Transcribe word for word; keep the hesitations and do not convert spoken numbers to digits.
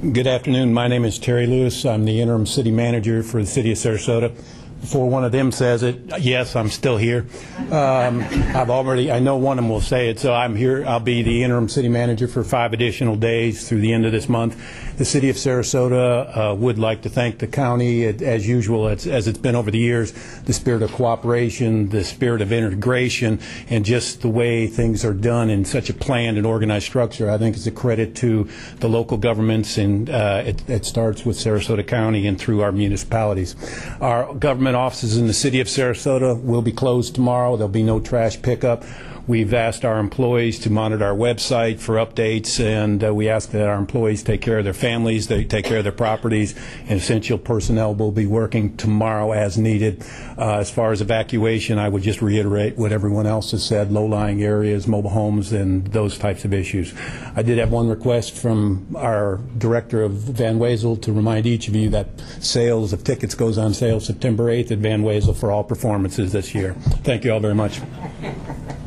Good afternoon. My name is Terry Lewis. I'm the interim city manager for the city of Sarasota. Before one of them says it, yes, I'm still here. Um, I've already, I know one of them will say it, so I'm here. I'll be the interim city manager for five additional days through the end of this month. The city of Sarasota uh, would like to thank the county, it, as usual, it's, as it's been over the years, the spirit of cooperation, the spirit of integration, and just the way things are done in such a planned and organized structure. I think it's a credit to the local governments, and uh, it, it starts with Sarasota County and through our municipalities. Our government offices in the city of Sarasota will be closed tomorrow. There'll be no trash pickup. We've asked our employees to monitor our website for updates, and uh, we ask that our employees take care of their families, they take care of their properties, and essential personnel will be working tomorrow as needed. Uh, as far as evacuation, I would just reiterate what everyone else has said, low-lying areas, mobile homes, and those types of issues. I did have one request from our director of Van Wezel to remind each of you that sales of tickets goes on sale September eighth at Van Wezel for all performances this year. Thank you all very much.